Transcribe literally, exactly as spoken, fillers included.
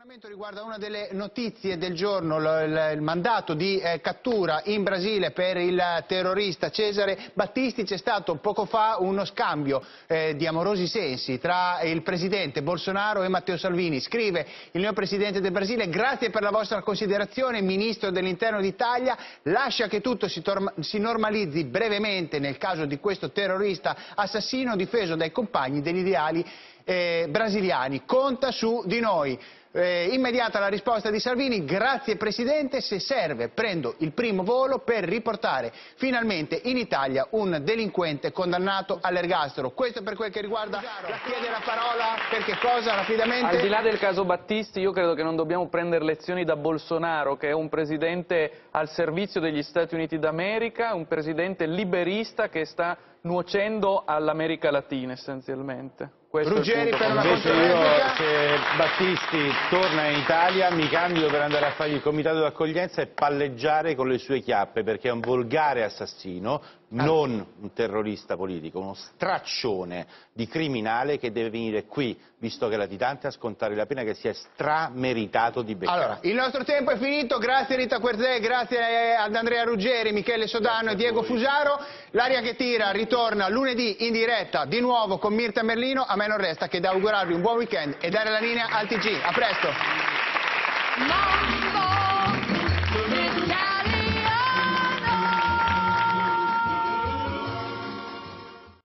Riguarda una delle notizie del giorno, il, il mandato di eh, cattura in Brasile per il terrorista Cesare Battisti. C'è stato poco fa uno scambio eh, di amorosi sensi tra il presidente Bolsonaro e Matteo Salvini. Scrive il neopresidente del Brasile: grazie per la vostra considerazione, ministro dell'interno d'Italia, lascia che tutto si, si normalizzi brevemente nel caso di questo terrorista assassino difeso dai compagni degli ideali eh, brasiliani. Conta su di noi. Eh, immediata la risposta di Salvini: grazie Presidente, se serve prendo il primo volo per riportare finalmente in Italia un delinquente condannato all'ergastolo. Questo per quel che riguarda la chiede la parola, per che cosa rapidamente? Al di là del caso Battisti, io credo che non dobbiamo prendere lezioni da Bolsonaro, che è un presidente al servizio degli Stati Uniti d'America, un presidente liberista che sta nuocendo all'America Latina essenzialmente. Questo Ruggeri per una Invece io, se Battisti torna in Italia, mi candido per andare a fare il comitato d'accoglienza e palleggiare con le sue chiappe, perché è un volgare assassino, non un terrorista politico, uno straccione di criminale che deve venire qui, visto che è latitante, a scontare la pena che si è strameritato di beccare. Allora, il nostro tempo è finito, grazie Rita Querzè, grazie ad Andrea Ruggeri, Michele Sodano e Diego Fusaro. L'aria che tira ritorna lunedì in diretta di nuovo con Mirta Merlino. A me non resta che da augurarvi un buon weekend e dare la linea al T G. A presto!